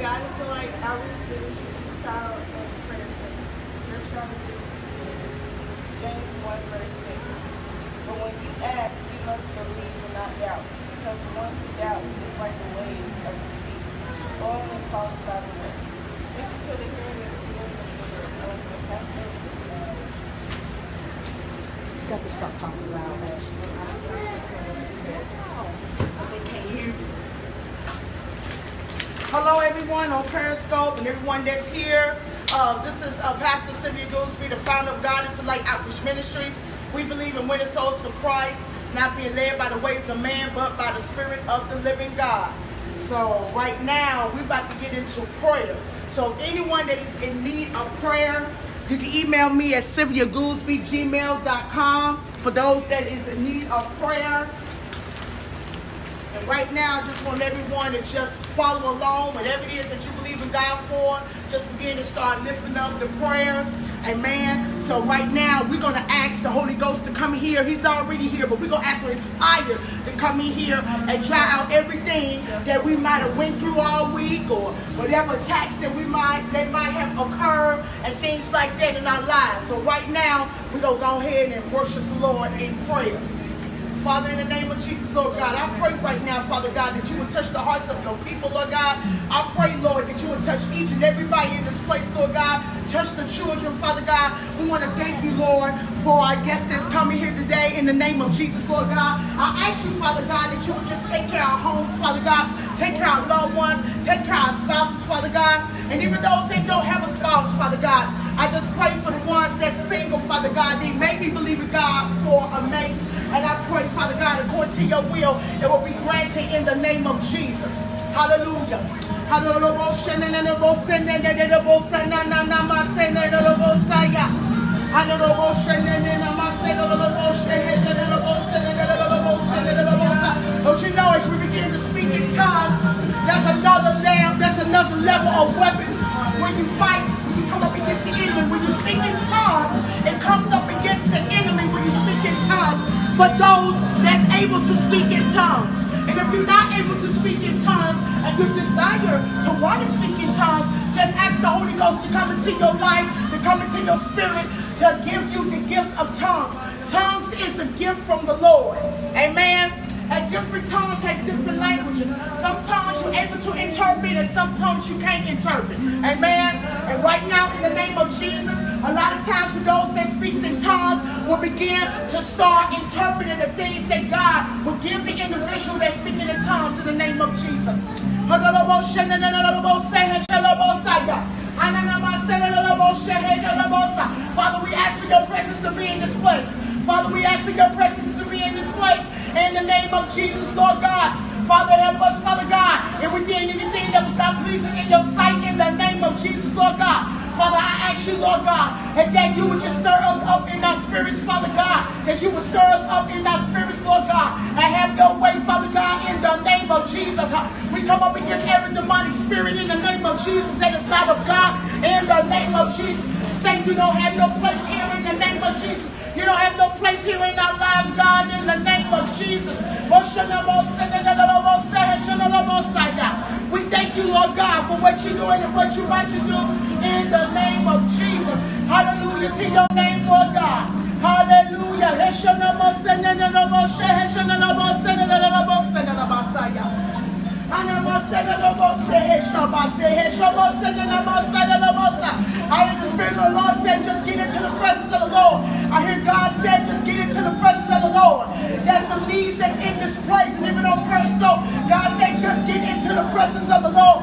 God is the light. Outreach ministry is power and prayer service. Scripture is James 1 verse 6. But when you ask, you must believe and not doubt, because the one who doubts is like the waves of the sea, blowing and tossed by the wind. Thank you for the hearing and the hearing of the word. The pastor of this word. You got to stop talking loud, Ashley. They can't hear you. Hello, everyone on Periscope and everyone that's here. This is Pastor Sylvia Goolsby, the founder of God is the Light Outreach Ministries. We believe in winning souls to Christ, not being led by the ways of man, but by the Spirit of the living God. So right now, we're about to get into prayer. So if anyone that is in need of prayer, you can email me at sylviagoolsby@gmail.com for those that is in need of prayer. And right now, I just want everyone to just follow along. Whatever it is that you believe in God for, just begin to start lifting up the prayers. Amen. So right now, we're going to ask the Holy Ghost to come here. He's already here, but we're going to ask for his fire to come in here and dry out everything that we might have went through all week, or whatever attacks that they might have occurred and things like that in our lives. So right now, we're going to go ahead and worship the Lord in prayer. Father, in the name of Jesus, Lord God, I pray right now, Father God, that you would touch the hearts of your people, Lord God. I pray, Lord, that you would touch each and everybody in this place, Lord God. Touch the children, Father God. We want to thank you, Lord, for our guest that's coming here today in the name of Jesus, Lord God. I ask you, Father God, that you would just take care of our homes, Father God. Take care of our loved ones. Take care of our spouses, Father God. And even those that don't have a spouse, Father God, I just pray for the ones that's single, Father God. They may be believing God for a mate. And I pray, Father God, according to your will, it will be granted in the name of Jesus. Hallelujah. Don't you know, as we begin to speak in tongues, that's another level of weapons. When you fight, when you come up against the enemy, when you speak in tongues, it comes up against the enemy when you speak in tongues. For those that's able to speak in tongues. And if you're not able to speak in tongues and you desire to want to speak in tongues, just ask the Holy Ghost to come into your life, to come into your spirit, to give you the gifts of tongues. Tongues is a gift from the Lord. Amen. And different tongues has different languages. Some tongues you're able to interpret and some tongues you can't interpret. Amen. And right now, in the name of Jesus, a lot of times for those that speaks in tongues will begin to start interpreting the things that God will give the individual that's speaking in tongues in the name of Jesus. Father, we ask for your presence to be in this place. Father, we ask for your presence to be in this place. In the name of Jesus, Lord God. Father, help us, Father God. If we did anything that was not pleasing in your sight, in the name of Jesus, Lord God. Father, I ask you, Lord God, and that you would just stir us up in our spirits, Father God. That you would stir us up in our spirits, Lord God. And have your way, Father God, in the name of Jesus. We come up against every demonic spirit in the name of Jesus that is not of God. In the name of Jesus. Satan, you don't have no place here in the name of Jesus. You don't have no place here in our lives, God, in the name of Jesus. We thank you, Lord God, for what you're doing and what you're about to do in the name of Jesus. Hallelujah to your name, Lord God. Hallelujah. I hear the Spirit of the Lord say, just get into the presence of the Lord. I hear God say, just get into the presence of the Lord. There's some needs that's in this place, and even on Periscope, God said, just get into the presence of the Lord.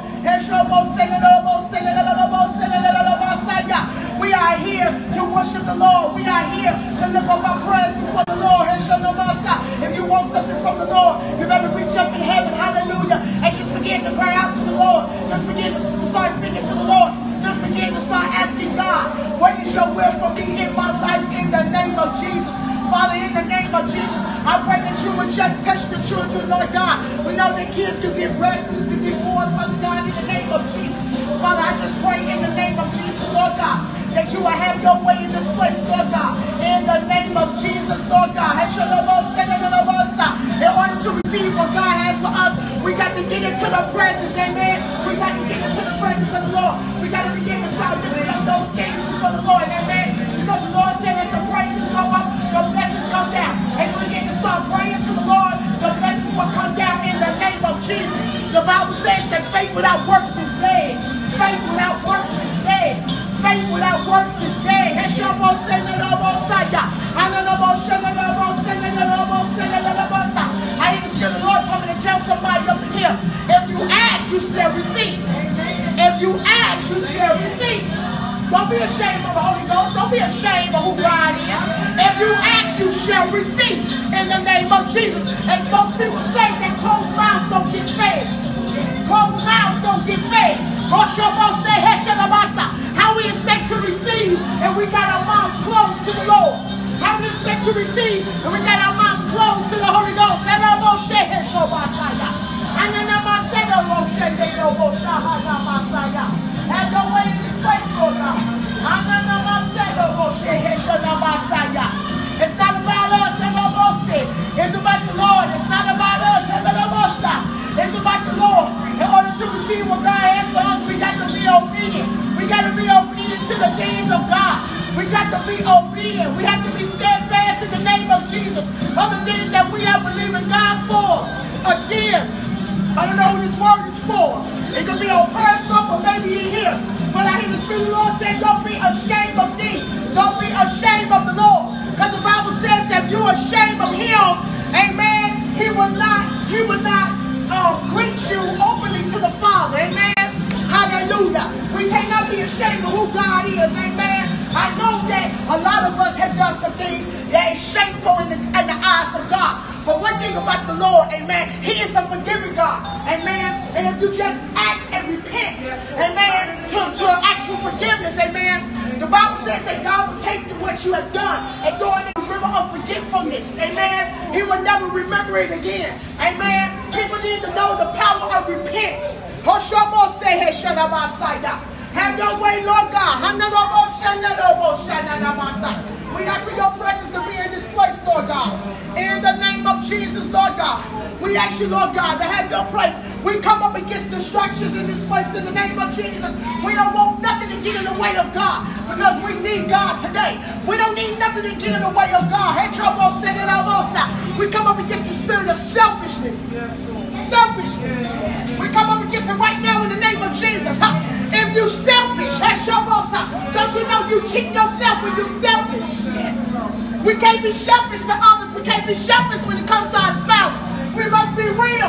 We are here to worship the Lord. We are here to lift up our prayers before the Lord. If you want something from the Lord, you better reach up in heaven. Hallelujah. And just begin to cry out to the Lord. Just begin to start speaking to the Lord. Just begin to start asking God, what is your will for me in my life in the name of Jesus? Father, in the name of Jesus, I pray that you would just touch the children, Lord God. We know that kids can get breast, kids can get born, Father God, in the name of Jesus. Father, I just pray in the name of Jesus, Lord God, that you will have your way in this place, Lord God. In the name of Jesus, Lord God. In order to receive what God has for us, we got to get into the presence, amen. We got to get into the presence of the Lord. We got to begin to start lifting up those things before the Lord. Amen. Because the Lord said as the praises go up, the blessings come down. As we begin to start praying to the Lord, the blessings will come down in the name of Jesus. The Bible says that faith without works is dead. Faith without works is dead. Faith without works is dead. I hear the Lord told me to tell somebody up in here, if you ask, you shall receive. If you ask, you shall receive. Don't be ashamed of the Holy Ghost. Don't be ashamed of who God is. If you ask, you shall receive in the name of Jesus. As most people say, that closed mouths don't get fed. Closed mouths don't get fed. How we expect to receive and we got our mouths closed to the Lord? How we expect to receive and we got our mouths closed to the Holy Ghost? Have no way in this place, Lord God. It's not about us, it's about the Lord. It's not about us, it's about the Lord. In order to receive what God has for us, we got to be obedient. We got to be obedient to the things of God. We got to be obedient. We have to be steadfast in the name of Jesus. Of the things that we are believing God for. Again, I don't know who this word is for. It could be on Periscope or maybe in here. But I hear the Spirit of the Lord say, don't be ashamed of thee. Don't be ashamed of the Lord. Because the Bible says that if you're ashamed of him, amen, he will not greet you openly to the Father. Amen. Hallelujah. We cannot be ashamed of who God is. Amen. I know that a lot of us have done some things that is shameful in the eyes of God. But one thing about the Lord, amen, he is a forgiving God. Amen. And if you just ask and repent, amen, to ask for forgiveness, amen, the Bible says that God will take what you have done and throw it in the river of forgetfulness. Amen. He will never remember it again. Amen. People need to know the power of repent. Have your way, Lord God. We ask for your presence to be in this place, Lord God. In the name of Jesus, Lord God. We ask you, Lord God, to have your place. We come up against distractions in this place in the name of Jesus. We don't want nothing to get in the way of God because we need God today. We don't need nothing to get in the way of God. We come up against the spirit of selfishness. Selfishness. We come up against it right now in the name of Jesus. If you selfish, don't you know you cheat yourself when you're selfish? We can't be selfish to others. We can't be selfish when it comes to our spouse. We must be real.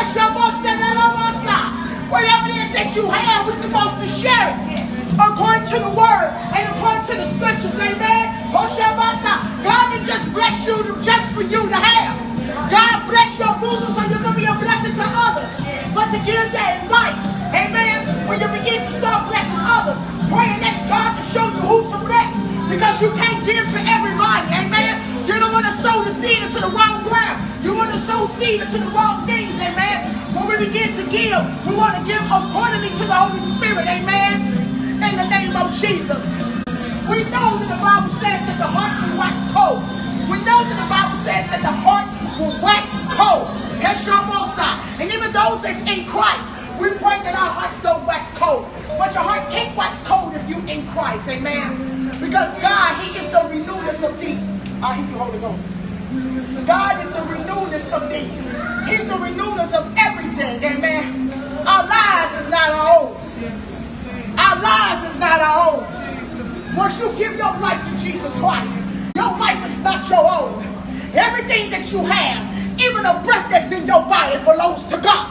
Whatever it is that you have, we're supposed to share it according to the word and according to the scriptures. Amen. God didn't just bless you just for you to have. God bless your bosom so you can be a blessing to others. But to give that advice, amen, when you begin to start blessing others, pray and ask God to show you who to bless. Because you can't give to everybody, amen. You don't want to sow the seed into the wrong ground. You want to sow seed into the wrong things, amen. When we begin to give, we want to give accordingly to the Holy Spirit, amen. In the name of Jesus. We know that the Bible says that the hearts will wax cold. We know that the Bible says that the heart will wax cold. And even those that's in Christ, we pray that our hearts don't wax cold. But your heart can't wax cold if you're in Christ, amen. Because God, he is the renewalness of thee. I hear you, Holy Ghost. God is the renewalness of thee. He's the renewalness of everything, amen. Our lives is not our own. Our lives is not our own. Once you give your life to Jesus Christ, your life is not your own. Everything that you have, even the breath that's in your body, belongs to God.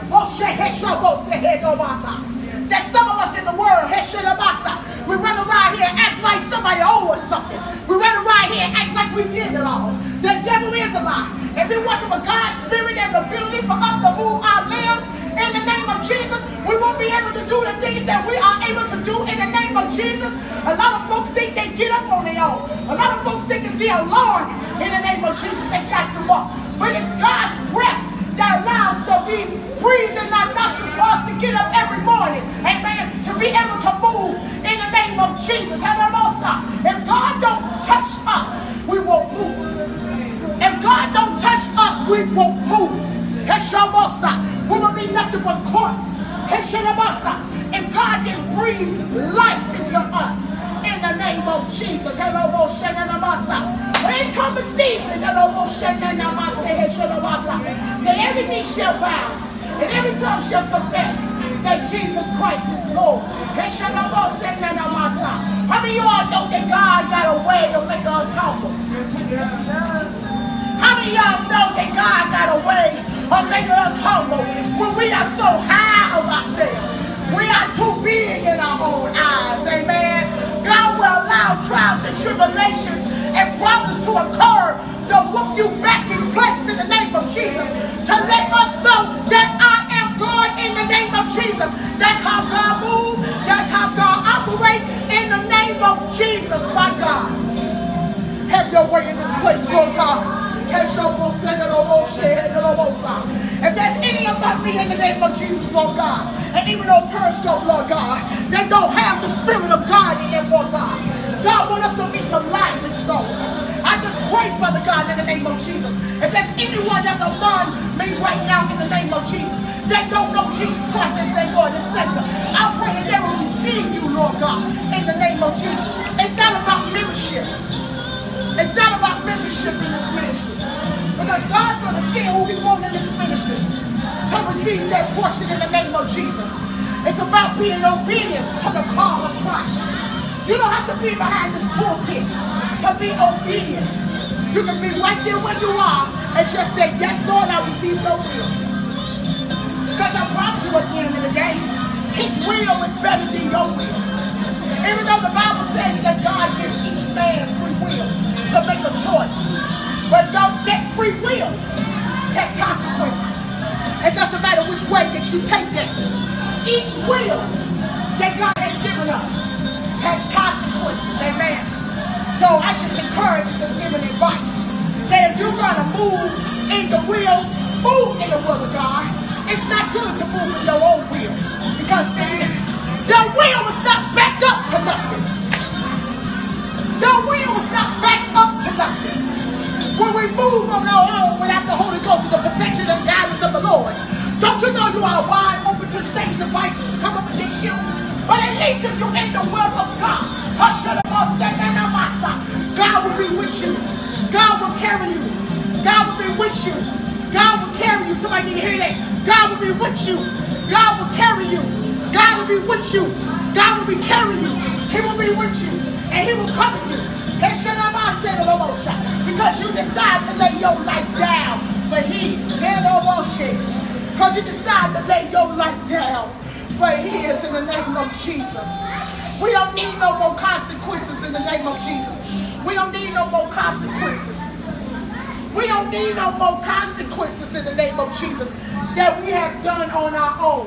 There's some of us in the world, we run around here and act like somebody owes us something. We run around here and act like we did it all. The devil is a lie. If it wasn't for God's spirit and the ability for us to move our limbs in the name of Jesus, we won't be able to do the things that we are able to do in the name of Jesus. A lot of folks think they get up on their own. A lot of folks think it's the alarm in the name of Jesus that got them up. But it's God's breath that allows to be breathed in our nostrils for us to get up every morning. Amen. To be able to move in the name of Jesus. If God don't touch us, we won't move. If God don't touch us, we won't move. We will be nothing but corpse. If God didn't breathe life into us, in the name of Jesus, there come a season that every knee shall bow and every tongue shall confess that Jesus Christ is Lord. How many of y'all know that God got a way to make us humble? How many of y'all know that God got a way of making us humble when we are so high of ourselves? We are too big in our own eyes, amen? God will allow trials and tribulations and problems to occur to whoop you back in place in the name of Jesus, to let us know that I am God in the name of Jesus. That's how God moves. That's how God operates in the name of Jesus, my God. Have your way in this place, Lord God. If there's any among me in the name of Jesus, Lord God, and even on Periscope, Lord God, that don't have the Spirit of God in them, Lord God, God wants us to be some lively stones. I just pray, Father God, in the name of Jesus. If there's anyone that's among me right now in the name of Jesus, that don't know Jesus Christ as their Lord and Savior, I pray that they will receive you, Lord God, in the name of Jesus. It's not about membership. It's not about membership in this ministry. Because God's going to see who He wants in this ministry to receive that portion in the name of Jesus. It's about being obedient to the call of Christ. You don't have to be behind this pulpit to be obedient. You can be right there where you are and just say, yes, Lord, I receive your will. Because I promise you at the end of the day, His will is better than your will. Even though the Bible says that God gives each man free will to make a choice. But that free will has consequences. It doesn't matter which way that you take that. Each will that God has given us has consequences. Amen. So I just encourage you, just giving advice, that if you're going to move in the will of God. It's not good to move in your own will. Because your will is not backed up to nothing. Your will is not backed up to nothing. When we move on our own without the Holy Ghost and the protection and guidance of the Lord, don't you know you are wide open to Satan's devices to come up against you? But at least if you're in the will of God, God will be with you. God will carry you. God will be with you. God will carry you. Somebody need to hear that. God will be with you. God will carry you. God will be with you. God will be carrying you. He will be with you. And He will cover you. Because you decide to lay your life down for His. Because you decide to lay your life down for His in the name of Jesus. We don't need no more consequences in the name of Jesus. We don't need no more consequences. We don't need no more consequences in the name of Jesus that we have done on our own.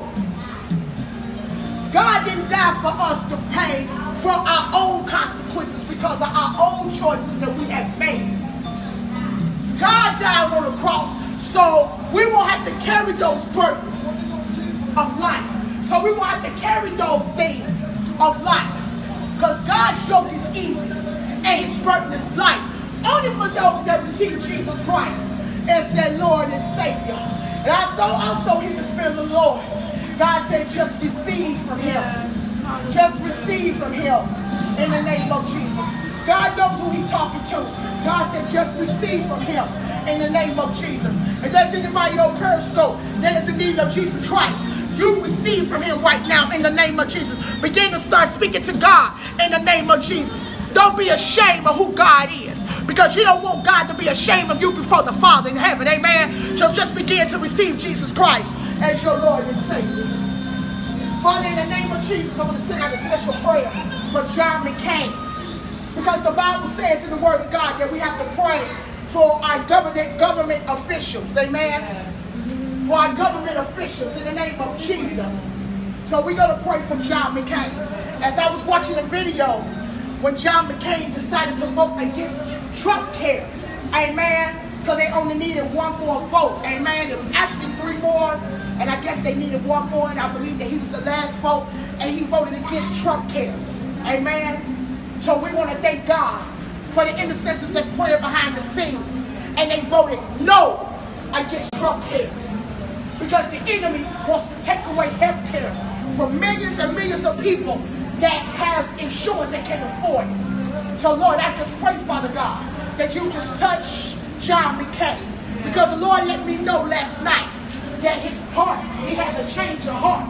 God didn't die for us to pay for our own consequences because of our own choices that we have made. God died on the cross so we won't have to carry those burdens of life. So we won't have to carry those things of life. Because God's yoke is easy and His burden is light. Only for those that receive Jesus Christ as their Lord and Savior. And I also hear the Spirit of the Lord. God said, just receive from Him. Just receive from Him in the name of Jesus. God knows who He's talking to. God said, just receive from Him in the name of Jesus. If there's anybody on Periscope that is in need of Jesus Christ, you receive from Him right now in the name of Jesus. Begin to start speaking to God in the name of Jesus. Don't be ashamed of who God is, because you don't want God to be ashamed of you before the Father in heaven. Amen. So just begin to receive Jesus Christ as your Lord and Savior. Father, in the name of Jesus, I want to send out a special prayer for John McCain, because the Bible says in the Word of God that we have to pray for our government officials. Amen. For our government officials in the name of Jesus. So we're going to pray for John McCain. As I was watching a video when John McCain decided to vote against Trump care, amen, because they only needed one more vote, amen. It was actually 3 more, and I guess they needed 1 more, and I believe that he was the last vote, and he voted against Trump care, amen. So we want to thank God for the intercessors that's praying behind the scenes, and they voted no against Trump care. because the enemy wants to take away health care from millions and millions of people that has insurance they can't afford it. So Lord, I just pray, Father God, that you just touch John McCain, because the Lord let me know last night that his heart, he has a change of heart.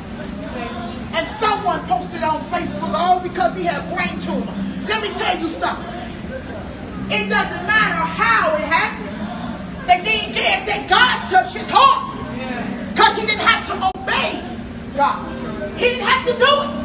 And someone posted on Facebook, oh, because he had brain tumor. Let me tell you something. It doesn't matter how it happened. The thing is that God touched his heart, because he didn't have to obey God. He didn't have to do it.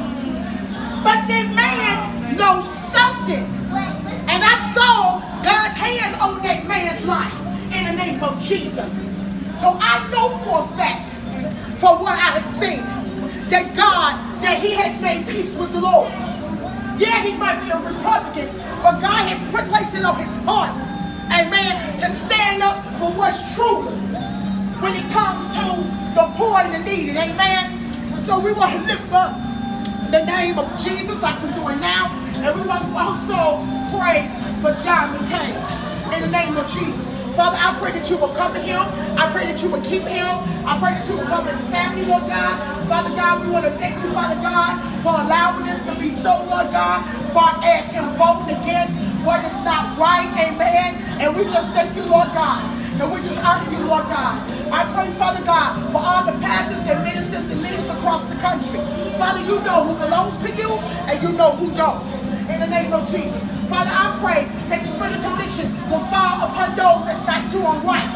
But the man knows something. And I saw God's hands on that man's life in the name of Jesus. So I know for a fact, for what I have seen, that God, that he has made peace with the Lord. Yeah, he might be a Republican, but God has put placed it on his heart, amen, to stand up for what's true when it comes to the poor and the needy, amen. So we want to lift up the name of Jesus like we're doing now, and we want to also pray for John McCain in the name of Jesus. Father, I pray that you will cover him. I pray that you will keep him. I pray that you will cover his family, Lord God. Father God, we want to thank you, Father God, for allowing this to be so, Lord God, far as him voting against what is not right, amen. And we just thank you, Lord God. And we just honor you, Lord God. I pray, Father God, for all the pastors and ministers and leaders across the country. Father, you know who belongs to you and you know who don't. In the name of Jesus. Father, I pray that the spirit of conviction will fall upon those that's not doing right.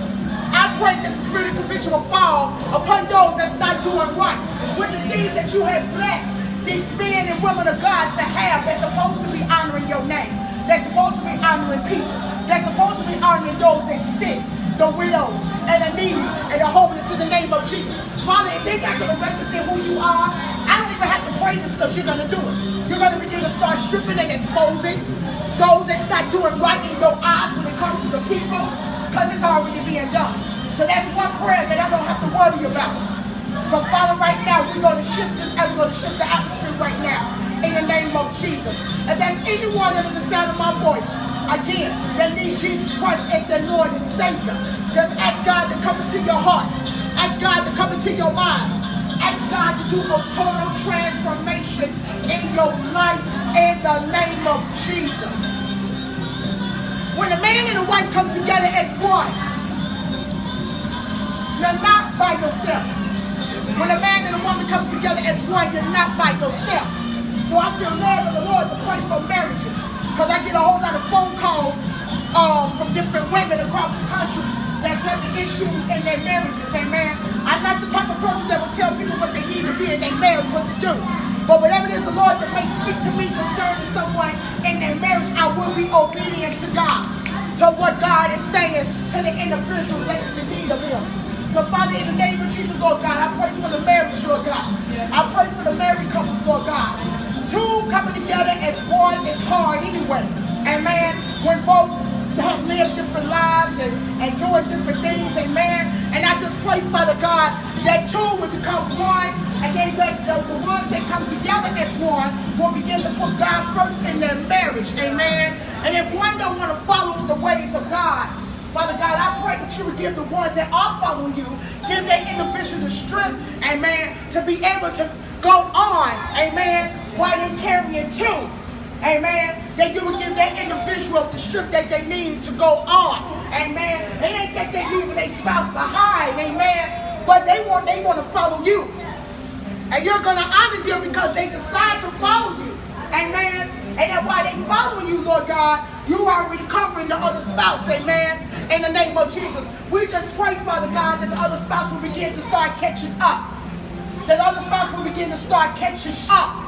I pray that the spirit of conviction will fall upon those that's not doing right. With the things that you have blessed these men and women of God to have, they're supposed to be honoring your name. They're supposed to be honoring people. They're supposed to be honoring those that sick, the widows, and the needy, and the homeless in the name of Jesus. Father, if they're not going to represent who you are, I don't even have to pray this because you're going to do it. You're going to begin to start stripping and exposing those that's not doing right in your eyes when it comes to the people, because it's already being done. So that's one prayer that I don't have to worry about. So Father, right now, we're going to shift this, and we're going to shift the atmosphere right now in the name of Jesus. If there's anyone under the sound of my voice, again, that needs Jesus Christ as their Lord and Savior, just ask God to come into your heart. Ask God to come into your lives. Ask God to do a total transformation in your life in the name of Jesus. When a man and a wife come together as one, you're not by yourself. When a man and a woman come together as one, you're not by yourself. So I feel led of the Lord to pray for marriages, because I get a whole lot of phone calls from different women across the country that's having issues in their marriages, amen. I'm not the type of person that will tell people what they need to be in their marriage, what to do. But whatever it is the Lord that may speak to me concerning someone in their marriage, I will be obedient to God, to what God is saying to the individuals that is in need of him. So Father, in the name of Jesus, Lord God, I pray for the marriage, Lord God. I pray for the married couples, Lord God. Two coming together as one is hard anyway, amen. When both have lived different lives and doing different things, amen. And I just pray, Father God, that two will become one, and then the ones that come together as one will begin to put God first in their marriage, amen. And if one don't want to follow the ways of God, Father God, I pray that you would give the ones that are following you, give that individual the strength, amen, to be able to go on, amen, while they're carrying two. Amen. That you would give that individual the strength that they need to go on. Amen. It ain't that they leaving their spouse behind. Amen. But they want to follow you. And you're going to honor them because they decide to follow you. Amen. And then while they following you, Lord God, you are recovering the other spouse. Amen. In the name of Jesus. We just pray, Father God, that the other spouse will begin to start catching up. That the other spouse will begin to start catching up.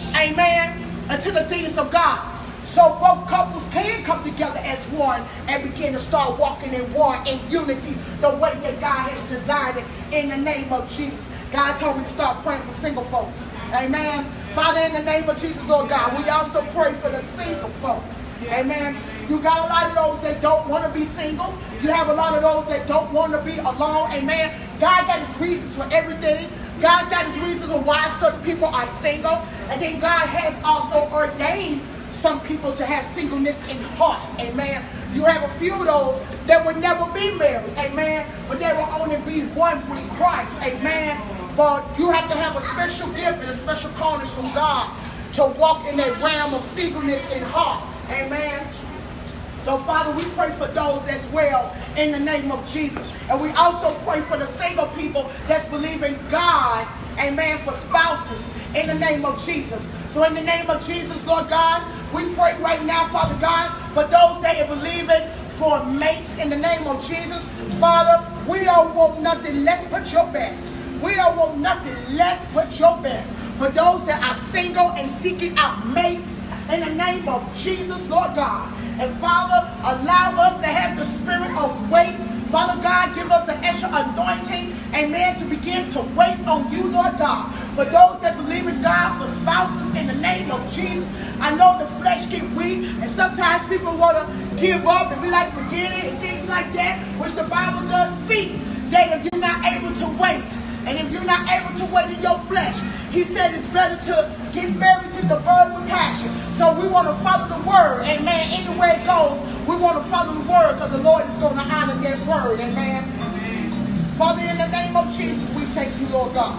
Amen. Unto the things of God. So both couples can come together as one and begin to start walking in one in unity the way that God has designed it in the name of Jesus. God told me to start praying for single folks. Amen. Father, in the name of Jesus, Lord God, we also pray for the single folks. Amen. You got a lot of those that don't want to be single. You have a lot of those that don't want to be alone. Amen. God got his reasons for everything. God's got his reasons for why certain people are single. And then God has also ordained some people to have singleness in heart. Amen. You have a few of those that would never be married, amen, but they will only be one with Christ, amen. But you have to have a special gift and a special calling from God to walk in that realm of singleness in heart, amen. So, Father, we pray for those as well in the name of Jesus. And we also pray for the single people that's believing God, amen, for spouses in the name of Jesus. So in the name of Jesus, Lord God, we pray right now, Father God, for those that are believing for mates in the name of Jesus. Father, we don't want nothing less but your best. We don't want nothing less but your best. For those that are single and seeking out mates in the name of Jesus, Lord God. And Father, allow us to have the spirit of wait. Father God, give us an extra anointing, amen, to begin to wait on you, Lord God. For those that believe in God for spouses in the name of Jesus, I know the flesh get weak, and sometimes people want to give up and be like, forget it, and things like that, which the Bible does speak, that if you're not able to wait, and if you're not able to wait in your flesh, he said it's better to get married to the bird with passion. So we want to follow the word, amen. Anywhere it goes, we want to follow the word because the Lord is going to honor that word, amen. Father, in the name of Jesus, we thank you, Lord God.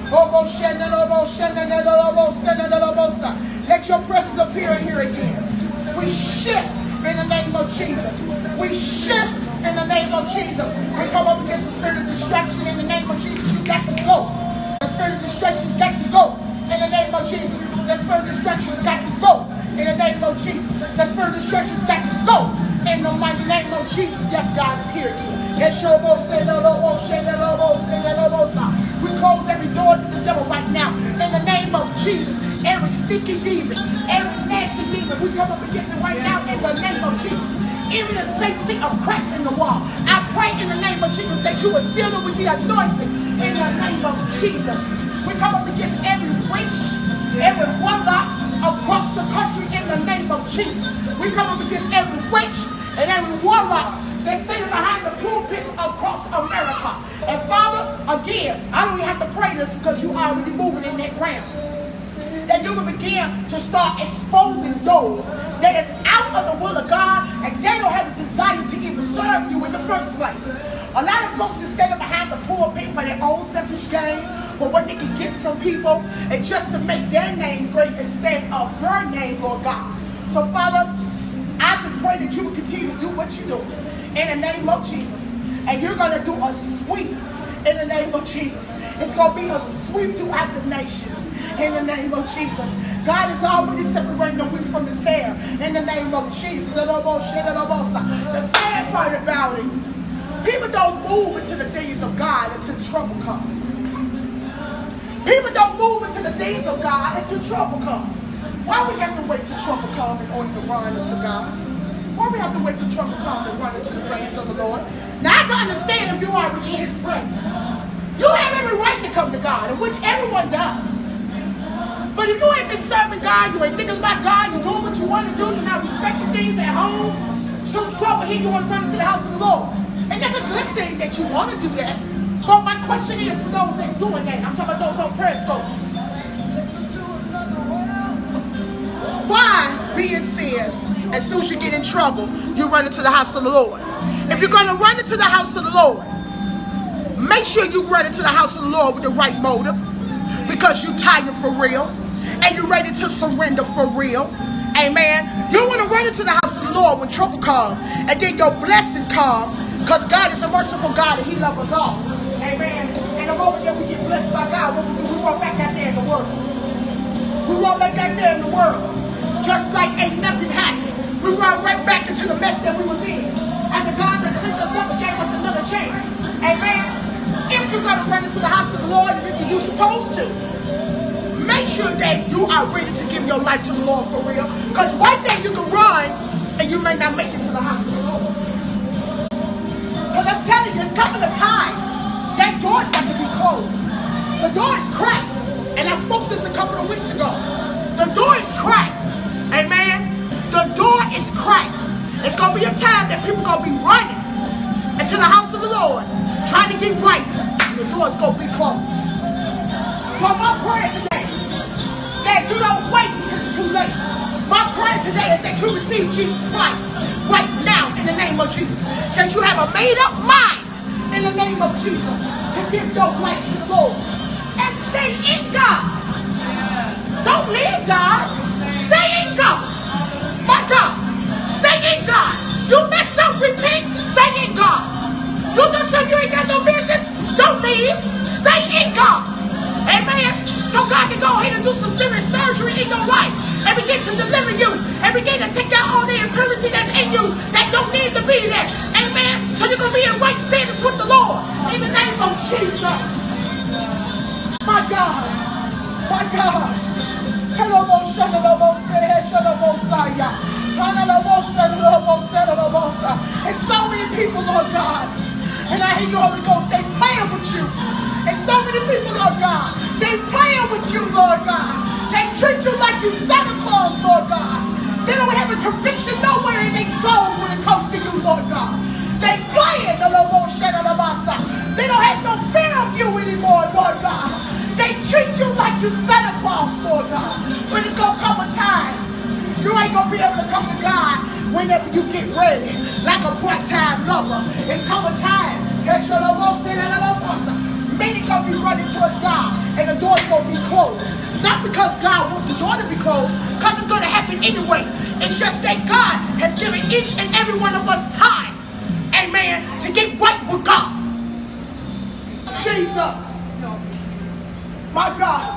Let your presence appear in here again. We shift in the name of Jesus. We shift in the name of Jesus. We come up against the spirit of distraction in the name of Jesus. You got to go. The spirit of distraction's got to go in the name of Jesus. The spirit of distraction's got to go in the name of Jesus. The spirit of distraction's got to go in the mighty name of Jesus. Yes, God is here again. We close every door to the devil right now in the name of Jesus. Every stinky demon, every nasty demon, we come up against it right now in the name of Jesus. Even the saints see a crack in the wall. I pray in the name of Jesus that you will seal it with the anointing in the name of Jesus. We come up against every witch, every warlock across the country in the name of Jesus. We come up against every witch and every warlock that's standing behind the pulpits across America. And Father, again, I don't even have to pray this because you are already moving in that realm. That you will begin to start exposing those that is out of the will of God and they don't have a desire to even serve you in the first place. A lot of folks are standing behind the pulpit for their own selfish gain, for what they can get from people, and just to make their name great instead of your name, Lord God. So Father, I just pray that you will continue to do what you do in the name of Jesus. And you're going to do a sweep in the name of Jesus. It's going to be a sweep throughout the nations in the name of Jesus. God is already separating the wheat from the tare in the name of Jesus. The sad part about it, people don't move into the things of God until trouble comes. People don't move into the things of God until trouble comes. Why we have to wait till trouble comes in order to run into God? Why we have to wait till trouble comes and run into the presence of the Lord? Now I can understand if you are in his presence. You have every right to come to God, in which everyone does. But if you ain't been serving God, you ain't thinking about God, you're doing what you want to do, you're not respecting things at home, so trouble here, you want to run to the house of the Lord. And that's a good thing that you want to do that. But my question is for those that's doing that, I'm talking about those on Periscope. Why, being said, as soon as you get in trouble, you run into the house of the Lord? If you're going to run into the house of the Lord, make sure you run into the house of the Lord with the right motive, because you're tired for real and you're ready to surrender for real. Amen. You want to run into the house of the Lord when trouble comes, and then your blessing comes, because God is a merciful God and he loves us all. Amen. And the moment that we get blessed by God, what we do, we run back out there in the world. We run back out there in the world just like ain't nothing happened. We run right back into the mess that we was in. And the God that cleaned us up and gave us another chance. Amen. If you're going to run into the house of the Lord, and you're supposed to, make sure that you are ready to give your life to the Lord for real. Because one day you can run and you may not make it to the house of the Lord. Because I'm telling you, it's coming a time that door's got to be closed. The door is cracked. And I spoke this a couple of weeks ago. The door is cracked. Amen. The door is cracked. It's going to be a time that people are going to be running into the house of the Lord, trying to get right. And the door's going to be closed. So my prayer today, that you don't wait until it's too late. My prayer today is that you receive Jesus Christ right now in the name of Jesus. That you have a made up mind in the name of Jesus to give your life to the Lord. And stay in God. Don't leave God. Stay in God. My God. Stay in God. You mess up, repent, stay in God. You do something you ain't got no business, don't leave. Stay in God. Amen. So God can go ahead and do some serious surgery in your life and begin to deliver you and begin to take out all the impurity that's in you that don't need to be there. Amen. So you're going to be in right standings with the Lord in the name of Jesus. My God. My God. Hello, and so many people, Lord God, and I hear you, Holy Ghost, they playing with you. And so many people, Lord God, they playing with you, Lord God. They treat you like you Santa Claus, Lord God. They don't have a conviction nowhere in their souls when it comes to you, Lord God. They playing, they don't have no fear of you anymore, Lord God. They treat you like you Santa Claus, Lord God. But it's going to come a time you ain't going to be able to come to God whenever you get ready, like a part-time lover. It's come a time. Many going to be running towards God, and the door's going to be closed. Not because God wants the door to be closed, because it's going to happen anyway. It's just that God has given each and every one of us time, amen, to get right with God. Jesus. My God.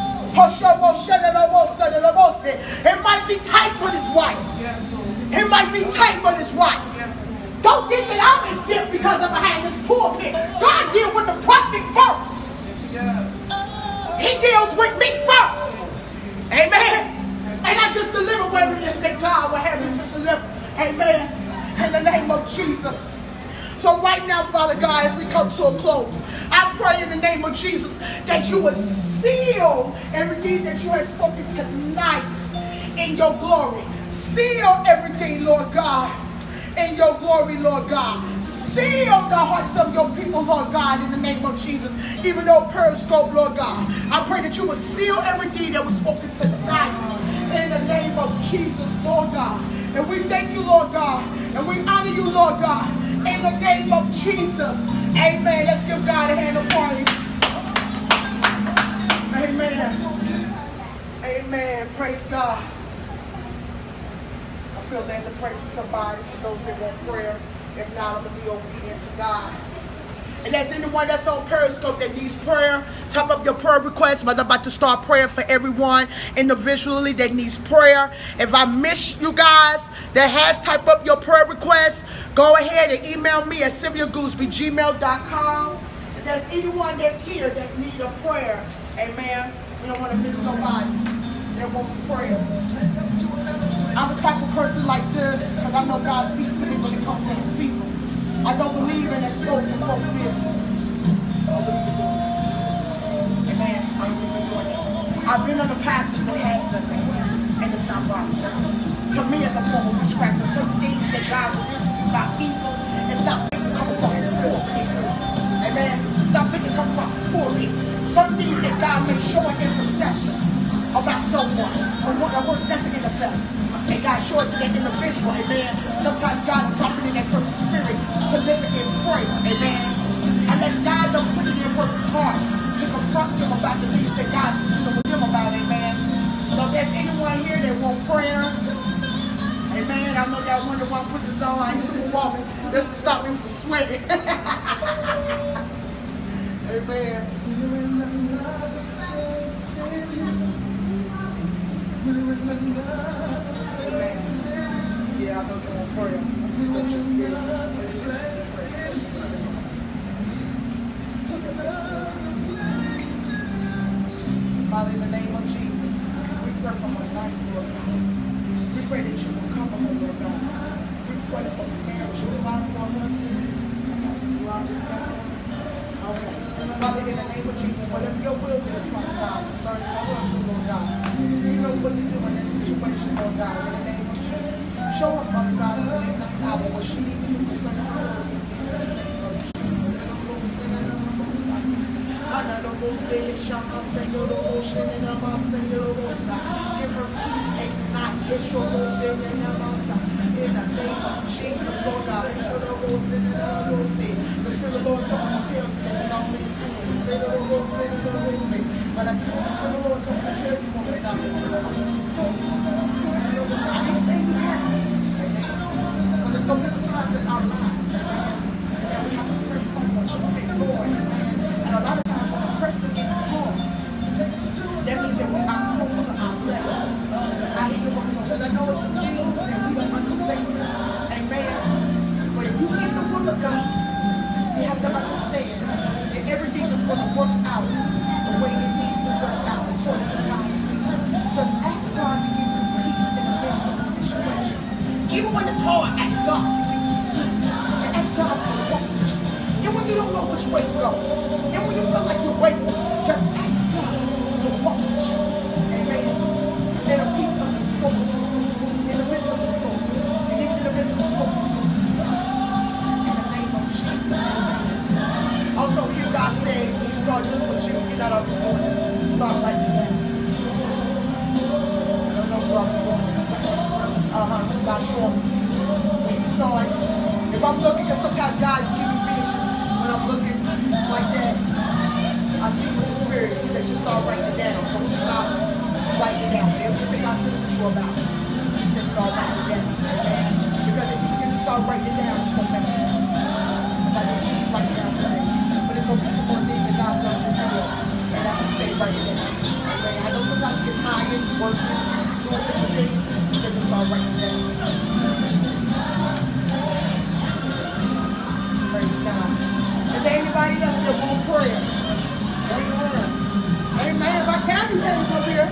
It might be tight, but it's right. It might be tight, but it's right. Don't think that I'm exempt because I'm behind this pulpit. God deals with the prophet first. He deals with me first. Amen. And I just deliver whatever it is that God will have me to deliver. Amen. In the name of Jesus. So right now, Father God, as we come to a close, I pray in the name of Jesus that you would seal everything that you have spoken tonight in your glory. Seal everything, Lord God, in your glory, Lord God. Seal the hearts of your people, Lord God, in the name of Jesus. Even though Periscope, Lord God, I pray that you would seal everything that was spoken tonight in the name of Jesus, Lord God. And we thank you, Lord God, and we honor you, Lord God, in the name of Jesus. Amen. Let's give God a hand of praise. Amen. Amen. Praise God. I feel led to pray for somebody, for those that want prayer. If not, I'm going to be obedient to God. And there's anyone that's on Periscope that needs prayer, type up your prayer request. I'm about to start praying for everyone individually that needs prayer. If I miss you guys that has typed up your prayer request, go ahead and email me at sylviagooseby@gmail.com. If there's anyone that's here that's need a prayer, amen, we don't want to miss nobody that wants prayer. I'm the type of person like this because I know God speaks to me when it comes to his people. I don't believe in exposing folks' business. Amen. I've been under pastors that has done that, and it's not right. To me, it's a form of witchcraft. There's some things that God will do to you by people. It's not big to come across as poor people. Amen. It's not big to come across as poor people. Some things that God may show an intercessor about someone, or a worse, that's an intercessor. And God showed it to that individual, amen. Sometimes God is dropping in that person's spirit to live in prayer, amen. Unless God don't put it in a person's heart to confront them about the things that God's dealing with them about, amen. So if there's anyone here that want prayer, amen. I know y'all wonder why I put this on. I ain't super walking. This to stop me from sweating. Amen. Yeah, I know you want prayer. Father, in the name of Jesus, we pray for my life, Lord God. We pray that you will cover her, Lord God. We pray for the marriage you desire for her husband. Father, in the name of Jesus, whatever your will is, Father God, concerning her husband, Lord God, you know what to do in this situation, Lord God, in the name of Jesus. Show her, Father God, in the hour what she needs to do concerning her husband. Give her peace at night. in the name of Jesus, Lord God. The Spirit of the Lord told me to tell you that it's only sin. But I think the Spirit of the Lord told me to tell you, woman of God, that it's only sin. I can't say you have it. Because there's going to be some times in our lives, that we have to press on the Lord. And a lot of times when we're pressing in close, that means that we are close to our blessing. I hear you, because I know it's some things that we don't understand. Amen. But if you in the will of God, you have to understand that everything is going to work out the way it needs to work out according to God's will. Just ask God to give you peace in the midst of the situation. Even when it's hard, ask God to give you peace. And ask God to walk with you. And when you don't know which way to go, and when you feel like you're waiting, just ask God to walk with you. Amen. In a piece of the storm. In the midst of the storm. And even in the midst of the storm, in the name of Jesus. Also, hear God say, when you start doing what you're not up to doing this, start writing down. I don't know where I'm going. God showing me. When you start, if I'm looking, because sometimes God give me visions when I'm looking like that, I see with the Spirit. He says, you start writing it down. Don't stop writing it down. Everything I said with you about, he says, start writing it down. Because if you begin to start writing it down, it's going to make sense. Because I just see you writing down some things. But it's going to be some more things that God's going to reveal. And I can say, write it down. I know sometimes you get tired, working, doing different things. He said, just start writing it down. Praise God. Is there anybody else that want prayer? Amen. By the time you came up here,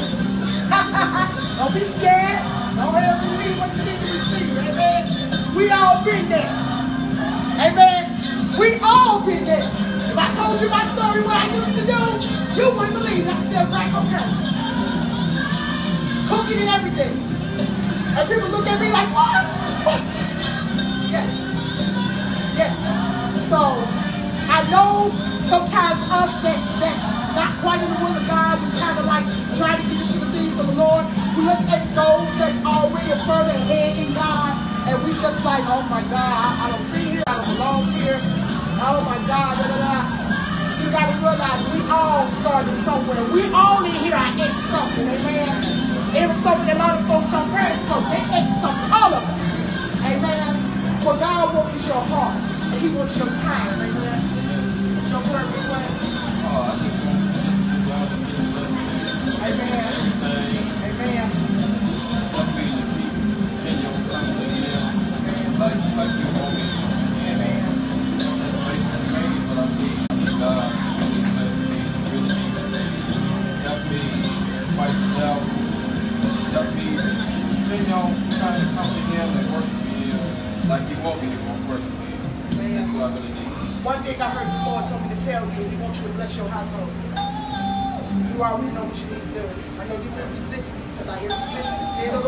don't be scared. Don't ever receive what you need to receive. Amen. We all been there. Amen. We all been there. If I told you my story, what I used to do, you wouldn't believe it. I said, right, okay. Cooking and everything. And people look at me like, what? Yeah. Yeah. So, I know sometimes us that's not quite in the will of God, we kind of like try to get into the things of the Lord. We look at those that's already further ahead in God, and we just like, oh my God, I don't fit here, I don't belong here. Oh my God, da da da. You got to realize we all started somewhere. We all in here are ex something, amen. It was something that a lot of folks on Periscope, they ex something, all of us, amen. What God wants your heart, and He wants your time, amen. What's your prayer request? I just want to do God to be blessed. Amen. Amen. Some people continue to come to Him like you want me. Amen. That's pain, but I need God to really bless me, really help me fight the devil, help me continue on trying to come to Him and work with Him like He wants me to work with Him. That's what I really need. One thing I heard the Lord told me to tell you, He wants you to bless your household. You already know what you need to do. I know you've been resistance, because I hear resistance.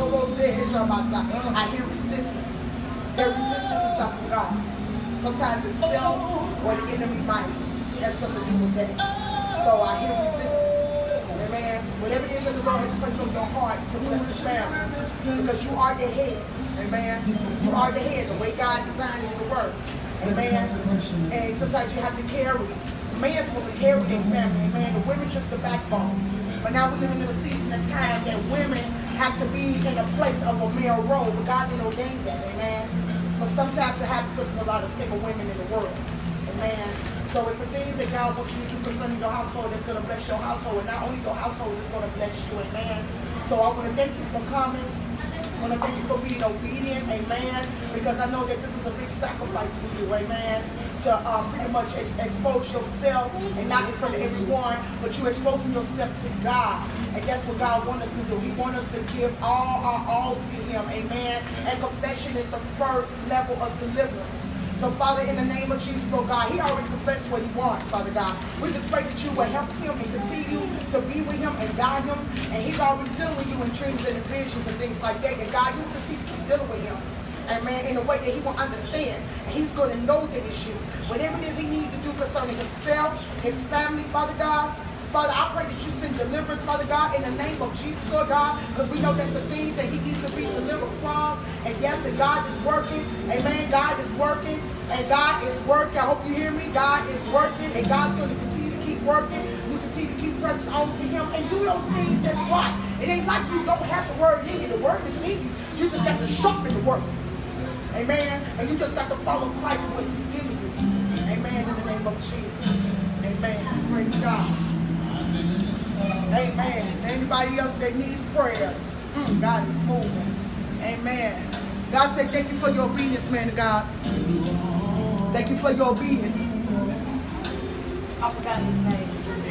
I hear resistance. Their resistance is not from God. Sometimes it's self or the enemy mind. It has something to do with that. So I hear resistance. Amen. Whatever it is that the Lord has placed on your heart to bless the family. Because you are the head. Amen. You are the head, the way God designed it to work. Amen. And sometimes you have to carry. Man supposed to carry their family. Amen. The women just the backbone. But now we're living in a season of time that women have to be in a place of a male role. But God didn't ordain that. Amen. But sometimes it happens because there's a lot of single women in the world. Amen. So it's the things that God wants you to do concerning your household that's going to bless your household. And not only your household is going to bless you. Amen. So I want to thank you for coming. I want to thank you for being obedient, amen, because I know that this is a big sacrifice for you, amen, to pretty much expose yourself, and not in front of everyone, but you exposing yourself to God, and that's what God wants us to do. He wants us to give our all to Him, amen, and confession is the first level of deliverance. So, Father, in the name of Jesus, Lord God, He already confessed what He wants, Father God. We just pray that you will help Him and continue to be with Him and guide Him. And He's already dealing with you in dreams and in visions and things like that. And God, you continue to keep dealing with Him. Amen. In a way that He will understand. And He's going to know that it's you. Whatever it is He needs to do concerning Himself, His family, Father God, Father, I pray that you send deliverance, Father God, in the name of Jesus, Lord God, because we know there's some things that he needs to be delivered from. And yes, and God is working. Amen. God is working. And God is working. I hope you hear me. God is working. And God's going to continue to keep working. You continue to keep pressing on to him and do those things that's right. It ain't like you don't have the word in you. The word is in you. You just got to sharpen the word. Amen. And you just got to follow Christ what he's giving you. Amen. In the name of Jesus. Amen. Praise God. Amen. Is there anybody else that needs prayer? God is moving. Amen. God said, thank you for your obedience, man of God. Thank you for your obedience. I forgot his name.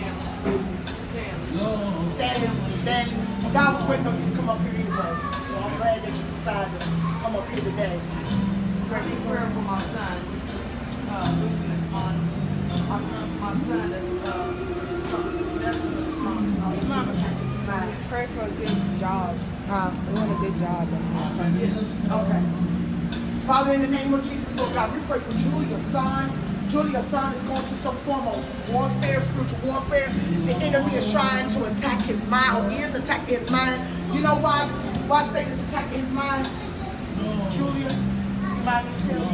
Stanley. God was waiting on you to come up here anyway. So I'm glad that you decided to come up here today. Prayer for my son. My son Pray for a good job. We want a good job. Okay. Father, in the name of Jesus, Lord God, we pray for Julia's son. Julia's son is going through some form of warfare, spiritual warfare. The enemy is trying to attack his mind, or is attacking his mind. You know why? Why Satan is attacking his mind? Julia, you mind me tell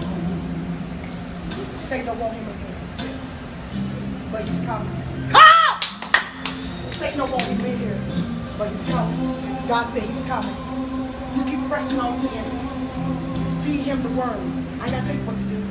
you? Satan don't want him again. But he's coming. Ah! Satan don't want him in here. But he's coming. God said he's coming. You keep pressing on him. Feed him the word. I gotta tell you what to do.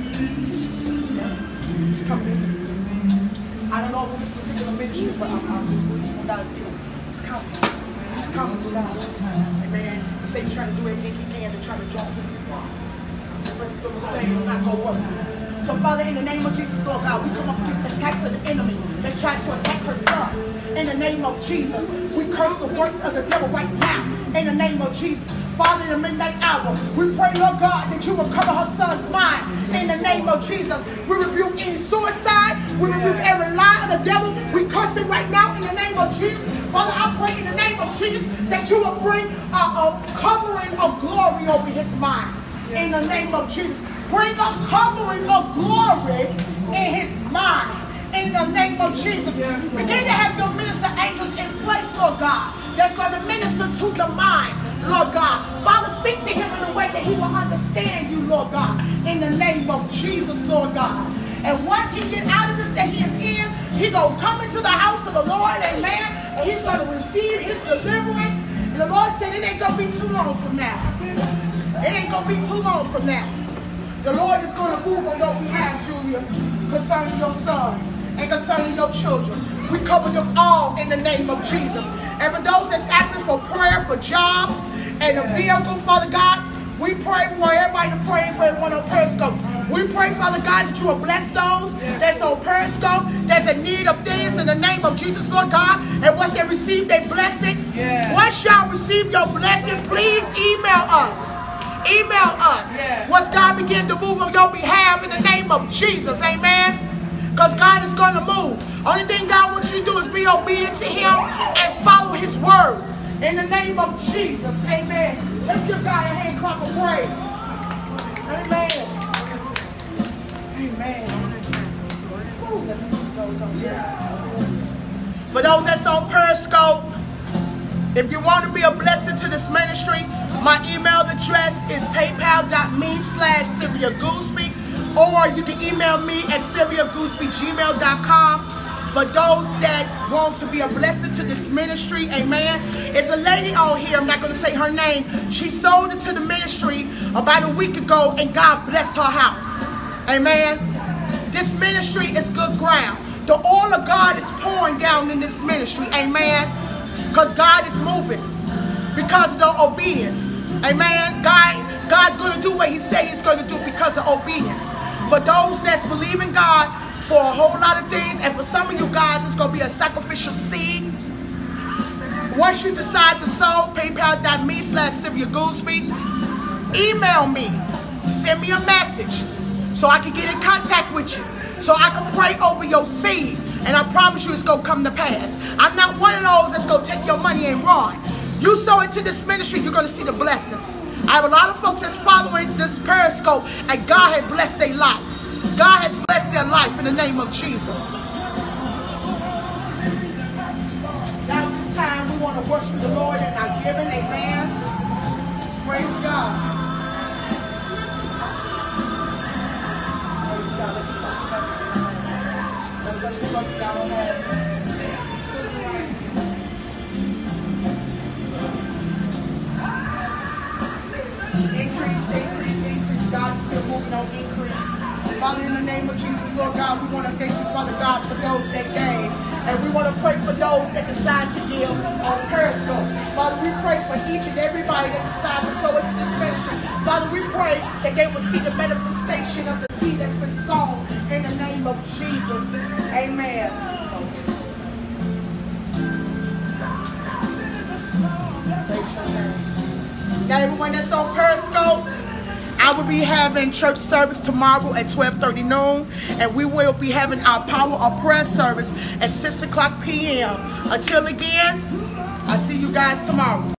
Yeah. He's coming in. I don't know if this particular ministry, but I'm just releasing what God's doing. He's coming. He's coming to God. Amen. Satan's trying to do everything he can to try to draw him to God. The presence of the Lord is not going to work. So, Father, in the name of Jesus, Lord God, we come up against the attacks of the enemy that's trying to attack her son. In the name of Jesus, we curse the works of the devil right now. In the name of Jesus. Father, in the midnight hour, we pray, Lord God, that you will cover her son's mind. In the name of Jesus, we rebuke any suicide. We rebuke every lie of the devil. We curse it right now in the name of Jesus. Father, I pray in the name of Jesus that you will bring a covering of glory over his mind. In the name of Jesus. Bring a covering of glory in his mind. In the name of Jesus. Begin to have your minister angels in place, Lord God, that's going to minister to the mind, Lord God. Father, speak to him in a way that he will understand you, Lord God. In the name of Jesus, Lord God. And once he get out of this that he is in, he going to come into the house of the Lord, amen, and he's going to receive his deliverance. And the Lord said it ain't going to be too long from now. It ain't going to be too long from now. The Lord is going to move on your behalf, Julia, concerning your son and concerning your children. We cover them all in the name of Jesus. And for those that's asking for prayer for jobs and a vehicle, Father God, we pray for everybody to pray for everyone on Periscope. We pray, Father God, that you will bless those that's on Periscope, that's in need of things in the name of Jesus, Lord God. And once they receive their blessing, once y'all receive your blessing, please email us. Email us. Once God begin to move on your behalf in the name of Jesus, amen. Because God is going to move. Only thing God wants you to do is be obedient to him and follow his word. In the name of Jesus, amen. Let's give God a hand clap of praise. Amen. Amen. Ooh, let's see what goes on here. For those that's on Periscope, if you want to be a blessing to this ministry, my email address is paypal.me/Sylvia Gooseby, or you can email me at sylviagooseby@gmail.com. For those that want to be a blessing to this ministry, amen. It's a lady on here, I'm not going to say her name. She sold it to the ministry about a week ago, and God blessed her house. Amen. This ministry is good ground. The oil of God is pouring down in this ministry, amen. Because God is moving. Because of the obedience. Amen. God's going to do what he said he's going to do because of obedience. For those that's believing God for a whole lot of things, and for some of you guys, it's going to be a sacrificial seed. Once you decide to sow, paypal.me/Sylvia Gooseby. Email me. Send me a message so I can get in contact with you. So I can pray over your seed. And I promise you it's going to come to pass. I'm not one of those that's going to take your money and run. You sow into this ministry, you're going to see the blessings. I have a lot of folks that's following this Periscope, and God has blessed their life. God has blessed their life in the name of Jesus. worship the Lord in our giving. Amen. Praise God. Praise God. Let me touch the bucket. Let me touch the bucket. Y'all don't have it. Increase, increase, increase. God is still moving on increase. Father, in the name of Jesus, Lord God, we want to thank you, Father God, for those that gave. And we want to pray for those that decide to give on Periscope. Father, we pray for each and everybody that decided to sow into this ministry. Father, we pray that they will see the manifestation of the seed that's been sown in the name of Jesus. Amen. Now, everyone that's on Periscope, I will be having church service tomorrow at 12:30 noon, and we will be having our Power of Prayer service at 6 o'clock p.m. Until again, I'll see you guys tomorrow.